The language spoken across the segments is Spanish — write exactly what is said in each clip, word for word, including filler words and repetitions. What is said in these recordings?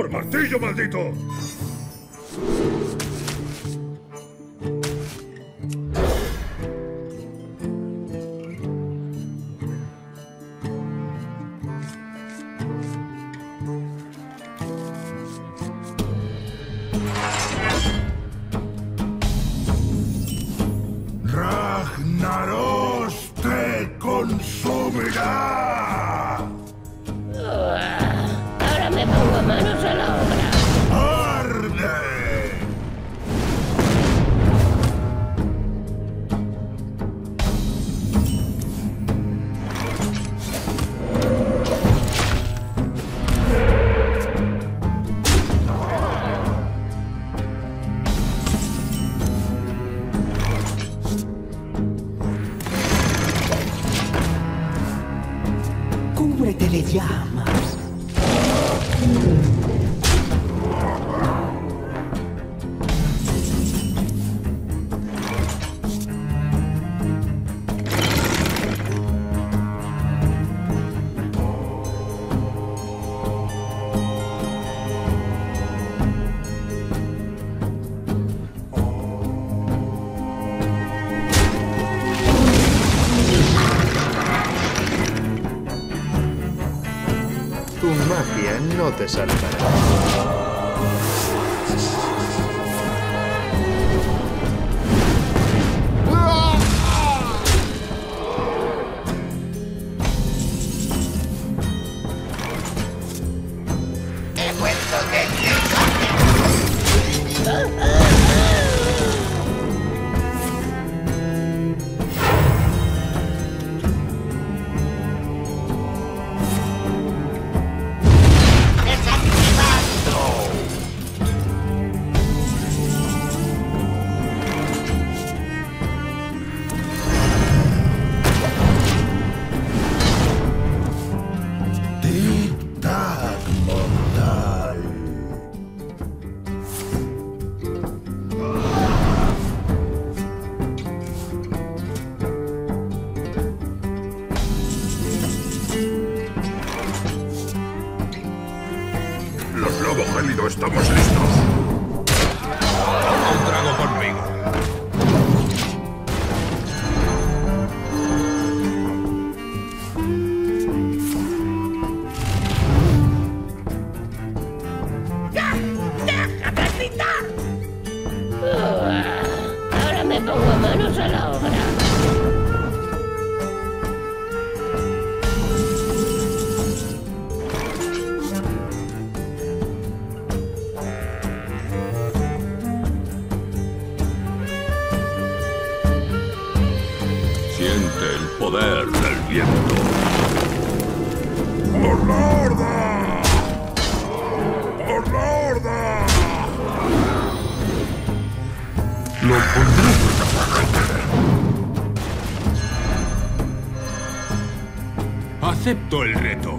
¡Por martillo, maldito! ¡Ragnaros te consumirá! Ahora me pongo manos a la obra. ¡Arde! Cúbrete de llamas. Tu magia no te salvará. He puesto que Tic-tac mortal. Los lobos gélidos estamos listos. Un trago conmigo. ¡déjate gritar! Ahora me pongo manos a la obra. Siente el poder del viento. ¡Por la horda! ¡Por la horda! Lo pondré Acepto el reto.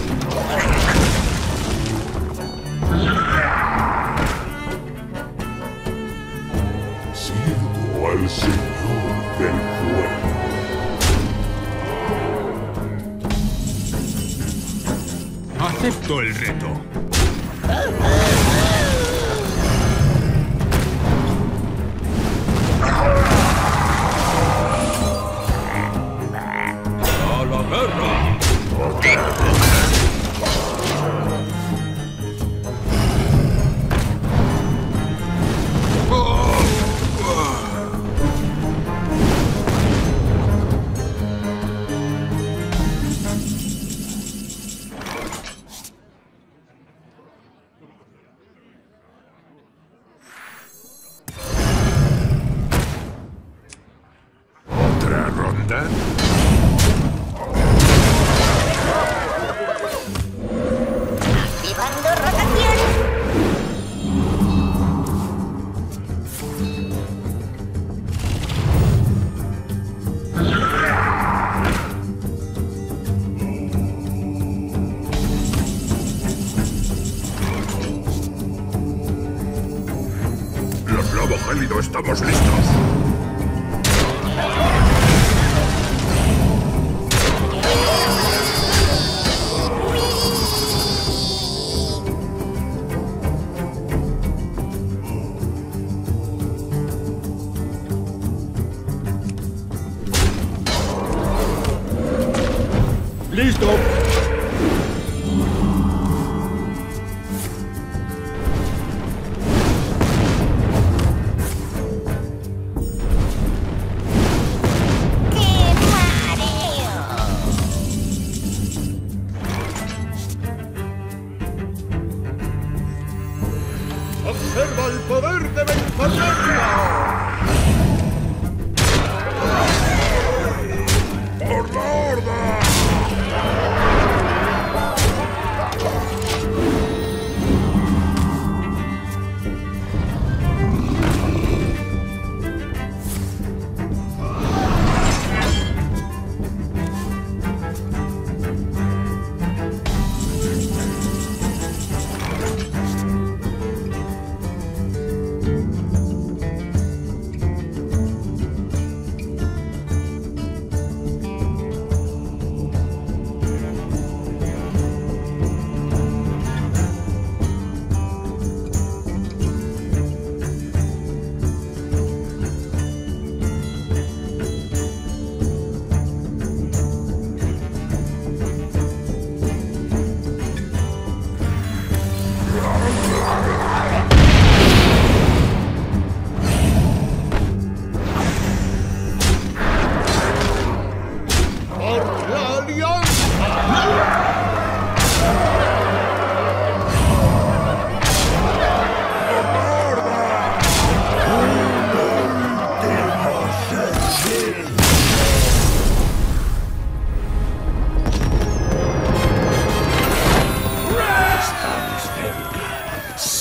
Sirvo al Señor del Fuego. Acepto el reto. ¡A la guerra! ¿Otra ronda? Activando rotación. Los lobos gélidos estamos listos.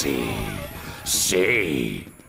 Sí, sí.